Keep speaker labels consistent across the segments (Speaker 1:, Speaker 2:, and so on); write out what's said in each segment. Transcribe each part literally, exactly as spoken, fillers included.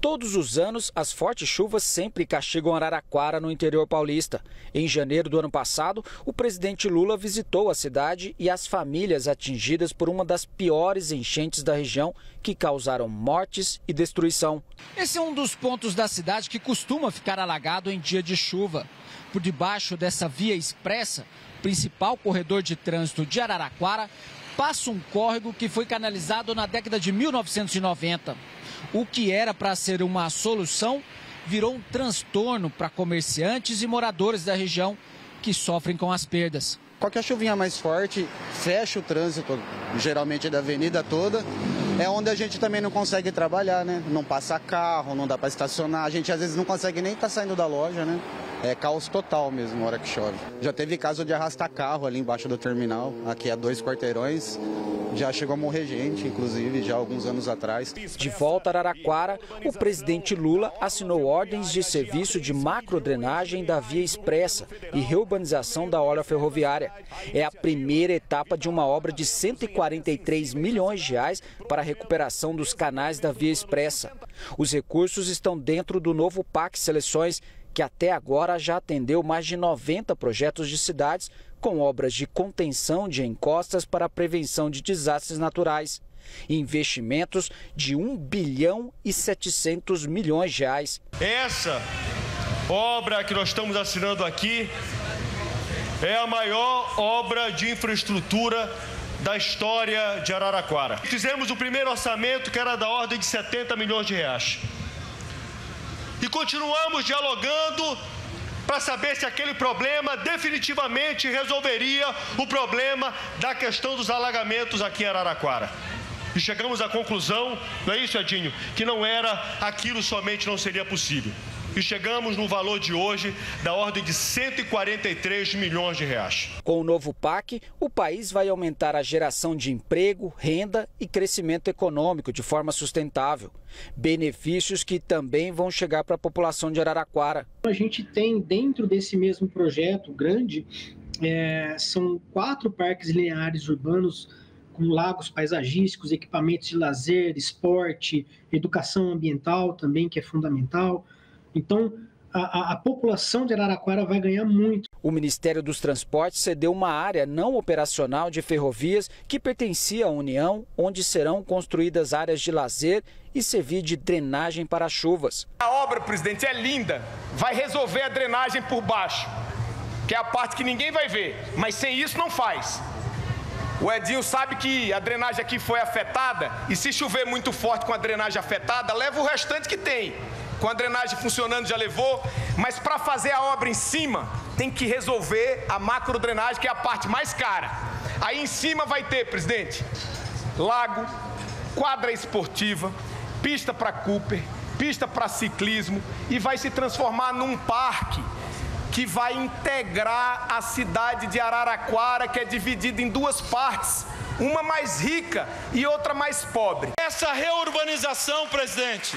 Speaker 1: Todos os anos, as fortes chuvas sempre castigam Araraquara no interior paulista. Em janeiro do ano passado, o presidente Lula visitou a cidade e as famílias atingidas por uma das piores enchentes da região, que causaram mortes e destruição. Esse é um dos pontos da cidade que costuma ficar alagado em dia de chuva. Por debaixo dessa via expressa, principal corredor de trânsito de Araraquara, passa um córrego que foi canalizado na década de mil novecentos e noventa. O que era para ser uma solução virou um transtorno para comerciantes e moradores da região que sofrem com as perdas.
Speaker 2: Qualquer chuvinha mais forte fecha o trânsito, geralmente da avenida toda. É onde a gente também não consegue trabalhar, né? Não passa carro, não dá para estacionar. A gente às vezes não consegue nem estar saindo da loja, né? É caos total mesmo na hora que chove. Já teve caso de arrastar carro ali embaixo do terminal, aqui a dois quarteirões. Já chegou a morrer gente, inclusive, já alguns anos atrás.
Speaker 1: De volta a Araraquara, o presidente Lula assinou ordens de serviço de macrodrenagem da via expressa e reurbanização da orla ferroviária. É a primeira etapa de uma obra de cento e quarenta e três milhões de reais para a recuperação dos canais da via expressa. Os recursos estão dentro do novo P A C Seleções, que até agora já atendeu mais de noventa projetos de cidades com obras de contenção de encostas para a prevenção de desastres naturais. Investimentos de um bilhão e setecentos milhões de reais.
Speaker 3: Essa obra que nós estamos assinando aqui é a maior obra de infraestrutura da história de Araraquara. Fizemos o primeiro orçamento, que era da ordem de setenta milhões de reais. E continuamos dialogando para saber se aquele problema definitivamente resolveria o problema da questão dos alagamentos aqui em Araraquara. E chegamos à conclusão, não é isso, Edinho, que não era aquilo somente, não seria possível. E chegamos no valor de hoje da ordem de cento e quarenta e três milhões de reais.
Speaker 1: Com o novo P A C, o país vai aumentar a geração de emprego, renda e crescimento econômico de forma sustentável. Benefícios que também vão chegar para a população de Araraquara.
Speaker 4: A gente tem dentro desse mesmo projeto grande, é, são quatro parques lineares urbanos com lagos paisagísticos, equipamentos de lazer, esporte, educação ambiental também, que é fundamental. Então, a, a, a população de Araraquara vai ganhar muito.
Speaker 1: O Ministério dos Transportes cedeu uma área não operacional de ferrovias que pertencia à União, onde serão construídas áreas de lazer e servir de drenagem para chuvas.
Speaker 5: A obra, presidente, é linda. Vai resolver a drenagem por baixo, que é a parte que ninguém vai ver, mas sem isso não faz. O Edinho sabe que a drenagem aqui foi afetada e se chover muito forte com a drenagem afetada, leva o restante que tem. Com a drenagem funcionando já levou, mas para fazer a obra em cima, tem que resolver a macrodrenagem, que é a parte mais cara. Aí em cima vai ter, presidente, lago, quadra esportiva, pista para Cooper, pista para ciclismo e vai se transformar num parque que vai integrar a cidade de Araraquara, que é dividida em duas partes, uma mais rica e outra mais pobre.
Speaker 6: Essa reurbanização, presidente,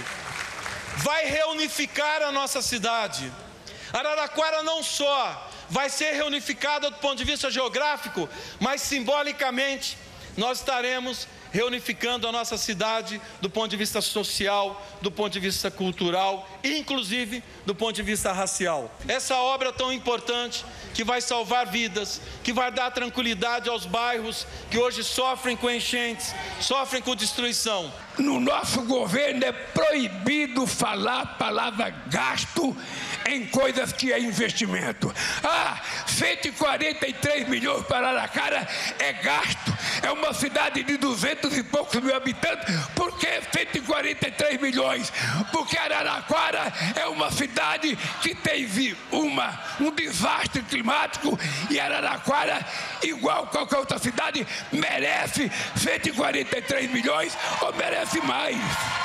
Speaker 6: vai reunificar a nossa cidade. Araraquara não só vai ser reunificada do ponto de vista geográfico, mas simbolicamente nós estaremos reunificando a nossa cidade do ponto de vista social, do ponto de vista cultural e inclusive do ponto de vista racial. Essa obra tão importante que vai salvar vidas, que vai dar tranquilidade aos bairros que hoje sofrem com enchentes, sofrem com destruição.
Speaker 7: No nosso governo é proibido falar a palavra gasto em coisas que é investimento. Ah, cento e quarenta e três milhões para Araraquara é gasto. É uma cidade de duzentos e poucos mil habitantes. Por que cento e quarenta e três milhões? Porque Araraquara é uma cidade que teve uma, um desastre climático e Araraquara, igual qualquer outra cidade, merece cento e quarenta e três milhões ou merece mais.